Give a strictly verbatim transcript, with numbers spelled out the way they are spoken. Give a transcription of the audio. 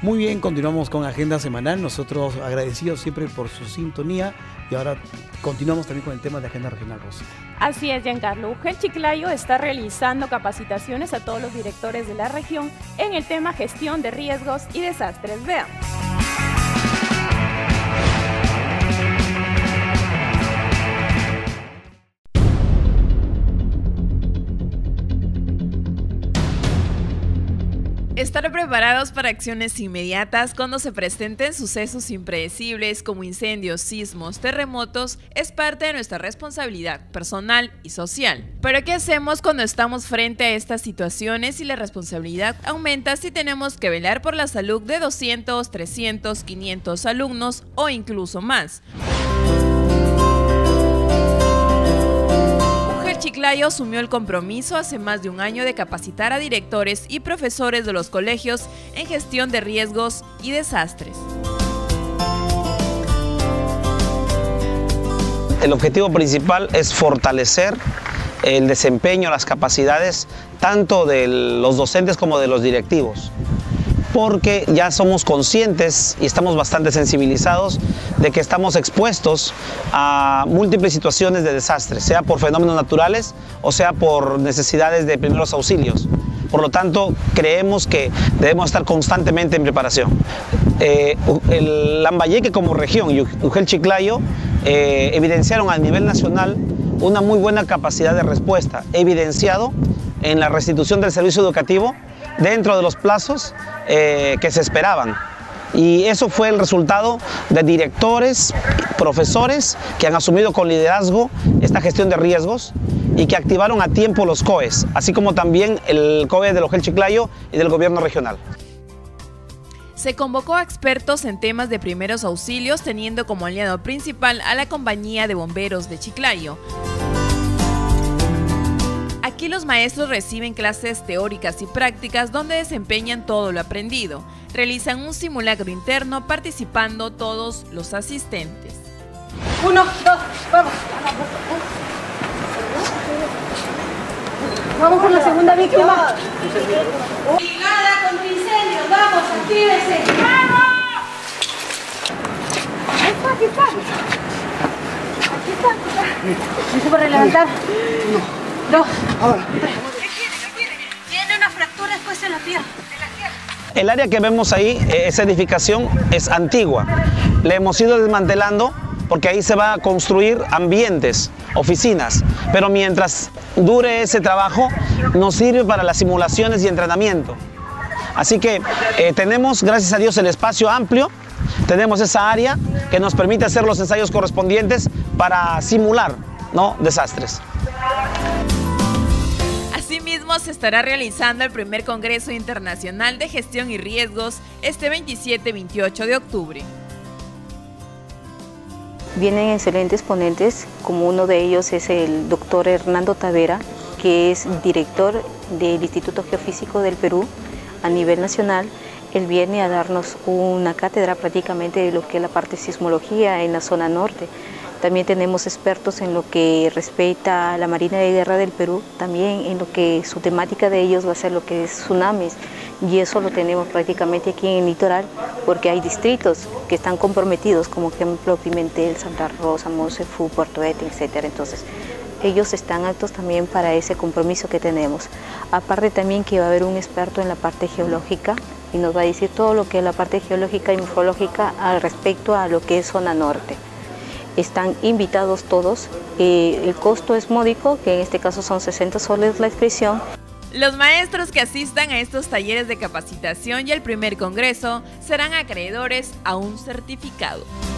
Muy bien, continuamos con Agenda Semanal. Nosotros agradecidos siempre por su sintonía y ahora continuamos también con el tema de Agenda Regional, Rosy. Así es, Giancarlo. UGEL Chiclayo está realizando capacitaciones a todos los directores de la región en el tema gestión de riesgos y desastres. Veamos. Estar preparados para acciones inmediatas cuando se presenten sucesos impredecibles como incendios, sismos, terremotos es parte de nuestra responsabilidad personal y social. Pero ¿qué hacemos cuando estamos frente a estas situaciones y la responsabilidad aumenta si tenemos que velar por la salud de doscientos, trescientos, quinientos alumnos o incluso más? Chiclayo asumió el compromiso hace más de un año de capacitar a directores y profesores de los colegios en gestión de riesgos y desastres. El objetivo principal es fortalecer el desempeño, las capacidades tanto de los docentes como de los directivos, porque ya somos conscientes y estamos bastante sensibilizados de que estamos expuestos a múltiples situaciones de desastres, sea por fenómenos naturales o sea por necesidades de primeros auxilios. Por lo tanto, creemos que debemos estar constantemente en preparación. Eh, el Lambayeque como región y UGEL Chiclayo eh, evidenciaron a nivel nacional una muy buena capacidad de respuesta, evidenciado en la restitución del servicio educativo dentro de los plazos eh, que se esperaban. Y eso fue el resultado de directores, profesores que han asumido con liderazgo esta gestión de riesgos y que activaron a tiempo los C O Es, así como también el C O E del UGEL Chiclayo y del gobierno regional. Se convocó a expertos en temas de primeros auxilios, teniendo como aliado principal a la Compañía de Bomberos de Chiclayo. Aquí los maestros reciben clases teóricas y prácticas donde desempeñan todo lo aprendido. Realizan un simulacro interno participando todos los asistentes. Uno, dos, vamos. Vamos con la segunda víctima. Brigada contra incendios, vamos, actívese. ¡Vamos! Ahí está, aquí está. Aquí está, aquí está. ¿Listo para levantar? Uno. Dos. Ahora. ¿Qué tiene? ¿Qué tiene? Tiene una fractura después en la pierna. El área que vemos ahí, esa edificación, es antigua. La hemos ido desmantelando porque ahí se va a construir ambientes, oficinas. Pero mientras dure ese trabajo, nos sirve para las simulaciones y entrenamiento. Así que eh, tenemos, gracias a Dios, el espacio amplio. Tenemos esa área que nos permite hacer los ensayos correspondientes para simular, ¿no?, desastres. Asimismo, se estará realizando el primer Congreso Internacional de Gestión y Riesgos este veintisiete y veintiocho de octubre. Vienen excelentes ponentes, como uno de ellos es el doctor Hernando Tavera, que es director del Instituto Geofísico del Perú a nivel nacional. Él viene a darnos una cátedra prácticamente de lo que es la parte de sismología en la zona norte. También tenemos expertos en lo que respecta a la Marina de Guerra del Perú, también en lo que su temática de ellos va a ser lo que es tsunamis, y eso lo tenemos prácticamente aquí en el litoral, porque hay distritos que están comprometidos, como ejemplo Pimentel, Santa Rosa, Mosefú, Puerto Ete, etcétera. Entonces, ellos están aptos también para ese compromiso que tenemos. Aparte también que va a haber un experto en la parte geológica y nos va a decir todo lo que es la parte geológica y morfológica al respecto a lo que es zona norte. Están invitados todos, eh, el costo es módico, que en este caso son sesenta soles la inscripción. Los maestros que asistan a estos talleres de capacitación y el primer congreso serán acreedores a un certificado.